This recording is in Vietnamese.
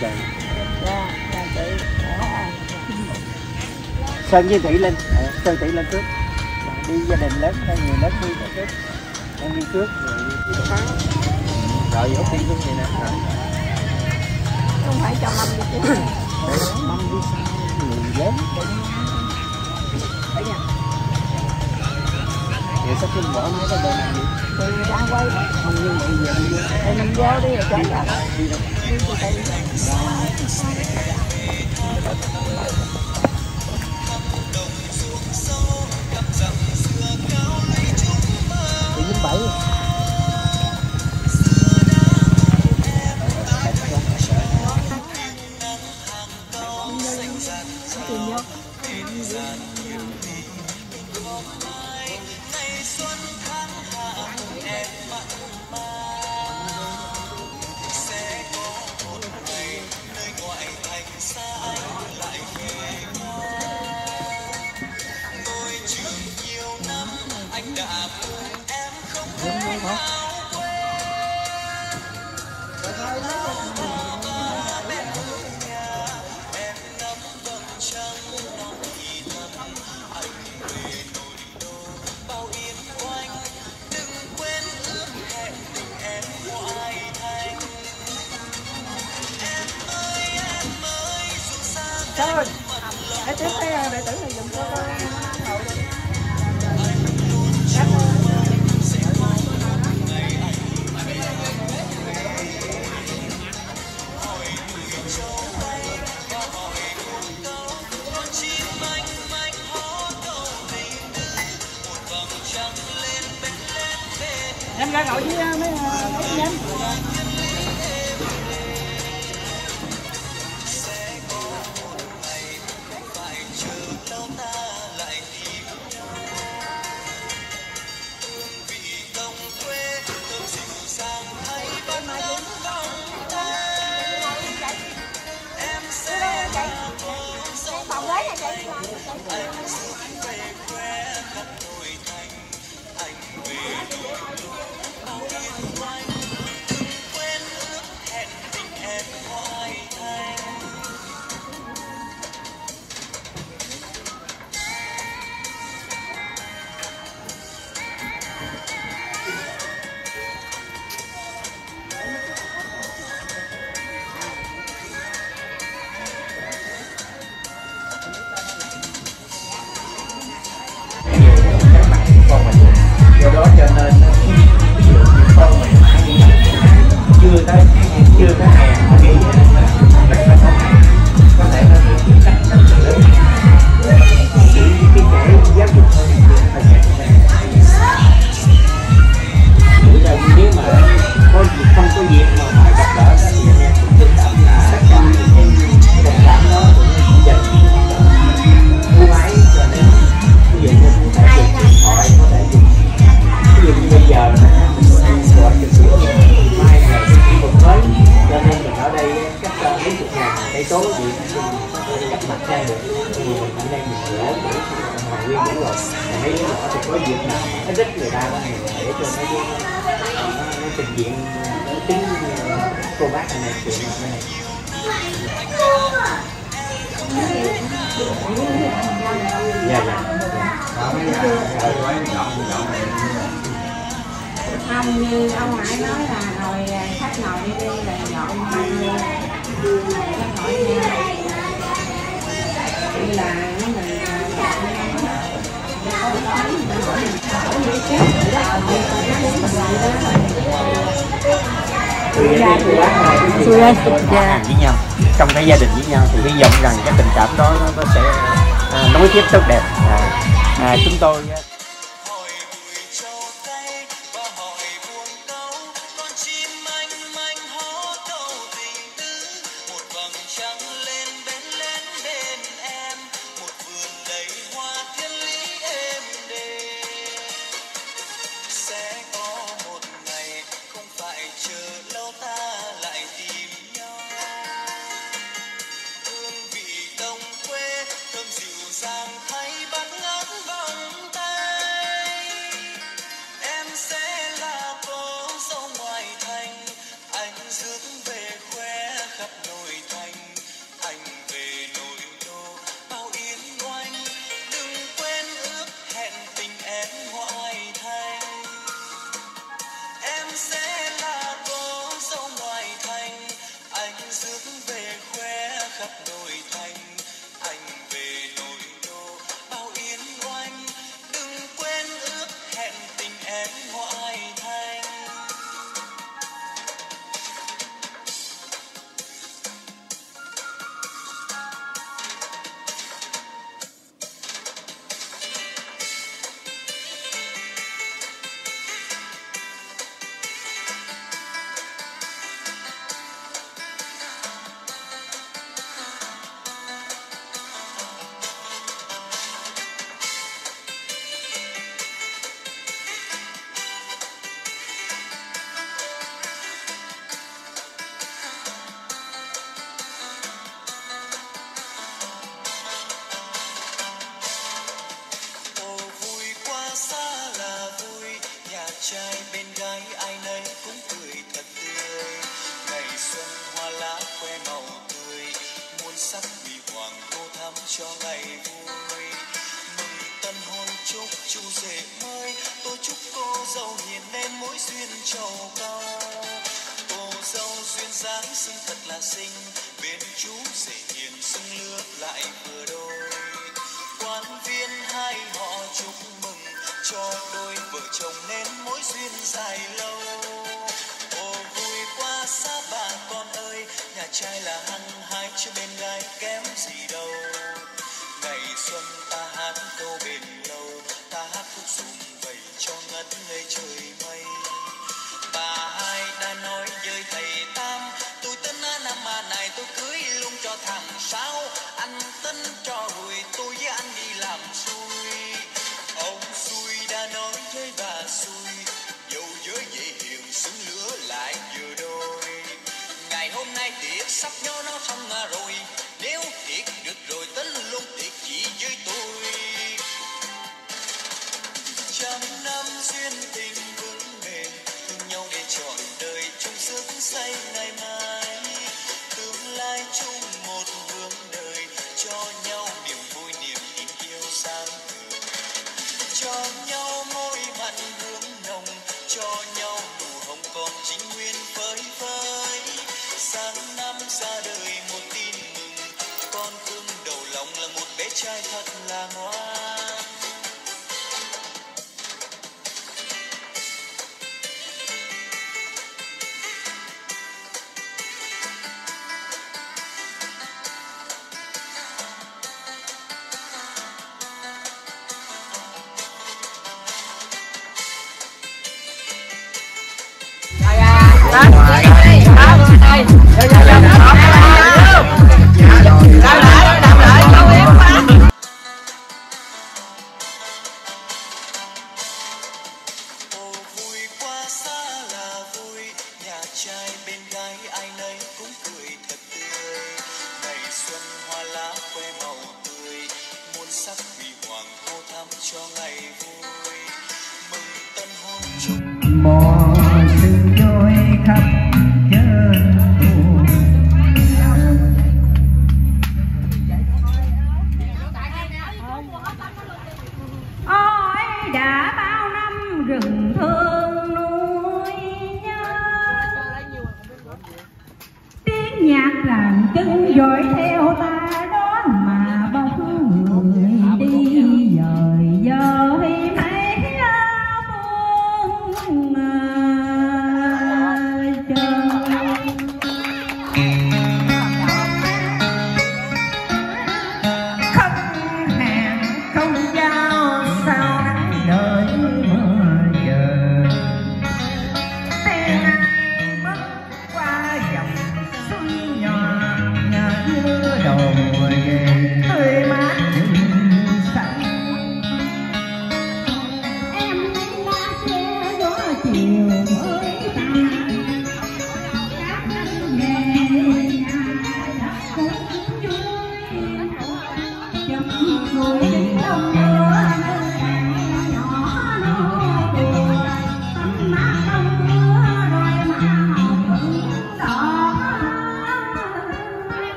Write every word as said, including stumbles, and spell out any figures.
chị? Dạ, dạ chị. Sơn với Thủy lên, à, Sơn Thủy lên trước. Đi gia đình lớn, hai người lớn đi trước. Em đi trước rồi đi đổ máu. Rồi Út đi luôn vậy nè. Không phải cho mâm đi chứ. Mâm đi sao? Người lớn. Đấy nha. Vậy sao khi bỏ máy cái đồ làm gì? Thì đang quay. Không như vậy giờ đi vô. Thì mình vô đi rồi chọn ra. Đi đâu? Đi từ từ. Đi dính bảy. Sao rồi? Để tiếp theo để tử này dùng cho con hậu đi. Em ra ngồi với mấy mấy em. Do đó cho nên ví dụ như con mình mãi như vậy chưa tới chưa tới hè họ nghĩ rất là khó khăn, có thể nó bị chịu cách rất là lớn. Chỉ cái trẻ giáo dục thôi phải dạy cho mình. Bây giờ nếu mà có không có việc mà phải gặp gỡ đó thì anh em cũng tin tưởng là tất cả những cái tình cảm đó cũng dành ưu ái cho nên ví dụ như có thể dùng điện thoại, có thể dùng ví dụ như bây giờ mình gọi trực tiếp mai là cái khu vực mới cho nên mình ở đây cách mấy chục ngàn cây số gì mình gặp mặt ra được thì mình ở đây mình lỡ để mà nguyên đủ rồi mấy đứa nhỏ thì có việc nào mà nó thích người ta đó thì để cho nó nó trình diện nó tính cô bác này này chuyện này dạ dạ Không như ông Hải nói là rồi khách ngồi đi đi là dọn hai người khách ngồi nhau như là nó mình Xui đây với nhau trong cái gia đình với nhau thì hy vọng rằng cái tình cảm đó nó, nó sẽ à, nối tiếp tốt đẹp. À, à, chúng tôi hương vị đồng quê thơm dịu dàng thay bắt ngát vòng tay. đổi thành anh về nội đô bao yên oanh. Đừng quên ước hẹn tình em ngoại thành. Trai bên gái ai nấy cũng cười thật tươi. Ngày xuân hoa lá khoe màu tươi, muôn sắc vì hoàng tô thắm cho ngày vui. Mừng tân hôn chúc chú rể mới, tôi chúc cô dâu hiền nên mối duyên trầu cao. Cô dâu duyên dáng xinh thật là xinh, bên chú rể hiền xinh lứa lại vừa đôi. Quan viên hai họ chúc mừng cho đôi vợ chồng nên mối duyên dài lâu. Ô vui qua xa bà con ơi, nhà trai là hăng hái chứ bên gái kém gì đâu. Ngày xuân ta hát câu bền lâu, ta hát khúc sum vầy cho ngất ngây trời mây. Bà hai đã nói với thầy Tam, tôi tên năm mà này tôi cưới luôn cho thằng Sáu. Anh tính cho rồi tôi với anh đi làm xui. Ông xui đã nói với bà xui, dẫu với vậy hiền xứng lứa lại vừa đôi. Ngày hôm nay tiệc sắp nhó nó xong rồi, nếu tiệc được rồi tính luôn tiệc chỉ với tôi. Trăm năm duyên tình vững bền, thương nhau để trọn đời chung sức xây ngày mai. Tương lai chung một hướng đời, cho nhau niềm vui niềm tin yêu sáng tươi. Cho nhau môi mặn hương nồng, cho nhau nụ hồng còn chính nguyên phơi phới. Sáng năm ra đời một tin mừng, con cưng đầu lòng là một bé trai thật là ngoan. Trai bên gái ai nấy cũng cười thật tươi. Ngày xuân hoa lá khoe màu tươi, muôn sắc vì hoàng tô thắm cho ngày vui. Mừng tân hôn chúc mò sự đôi khắp chân buồn. Ôi đã bao năm rừng thương nuôi nhớ, tiếng nhạc làm chân dõi theo ta.